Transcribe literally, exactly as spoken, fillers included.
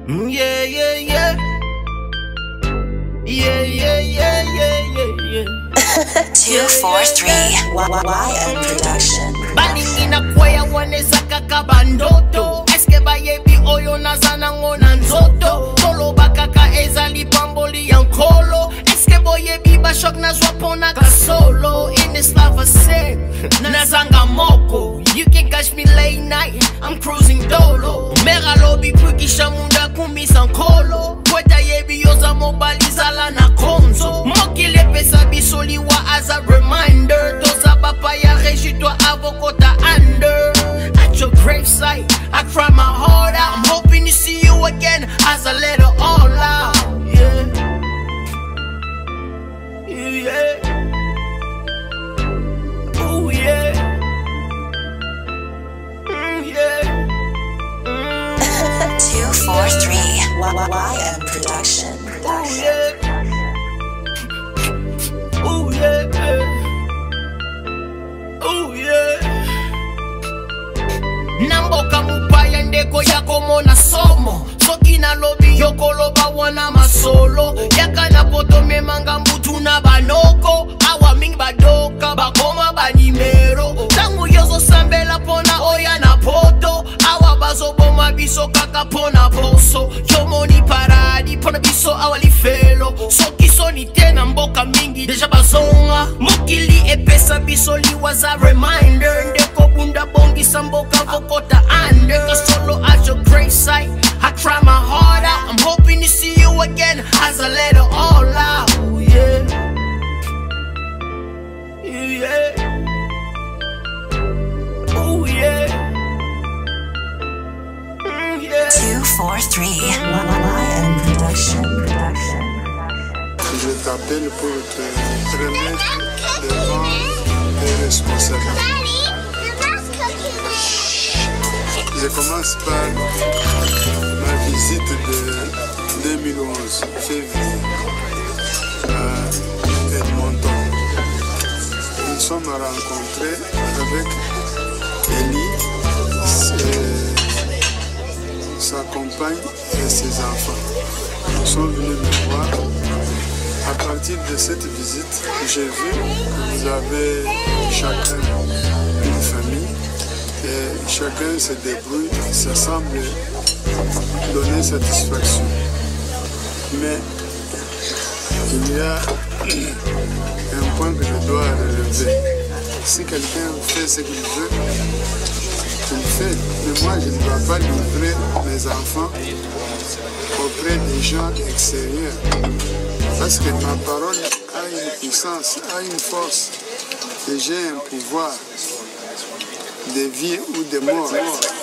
Yeah, yeah, yeah. Yeah, yeah, yeah, yeah, yeah, yeah. two four three Y M Production. Baningi na kwaya waneza kaka bandoto. Eske bayebi oyo nazana ngona nzoto. Tolo bakaka ezali pamboli yankolo. Eske boyebi bashok na zwapona ka solo. In this life I say, nazanga moko. You can catch me late night, I'm cruising dolo. Mera lobi pukisha munda kumi sankolo. Kweta yebi yoza mobalizala na konzo. Mokile pesa bisoli wa as a reminder. Doza bapa ya rejitwa avokota under. At your gravesite, I cry my heart out. I'm hoping to see you again as I let it all out. Yeah, yeah. Oh yeah. two four three Y M Production. Oh yeah. Oh yeah. Oh yeah. Namboka mupaya ndeko yako mona somo. Soki na lobi yoko loba wana masolo. Yaka na poto memanga mbutu na banoko. Awa ming badoka bakoma banimero. Tangu yozo sambela pona oya na poto. Awa bazo boma biso kaka pona poso. Yomoni paradi pona biso awali felo. Soki soni tena mboka mingi deja bazonga. Mokili epesa biso liwaza reminder. Ndeko bunda bongi samboka vokota under. Solo at your gravesite, I try my heart out. I'm hoping to see you again as I let it all out. Ooh, yeah. Yeah. Oh yeah. Mm, yeah. two four three Y M Production. Je t'appelle pour te remettre devant tes responsabilités. Je commence par ma visite de deux mille onze, février, à Edmonton. Nous nous sommes rencontrés avec Ellie, sa compagne et ses enfants. Ils sont venus me voir. À partir de cette visite, j'ai vu que vous avez chacun une famille et chacun se débrouille, ça semble donner satisfaction. Mais il y a un point que je dois relever. Si quelqu'un fait ce qu'il veut, il fait. Mais moi, je ne dois pas livrer mes enfants auprès des gens extérieurs. Parce que ma parole a une puissance, a une force. Et j'ai un pouvoir de vie ou de mort.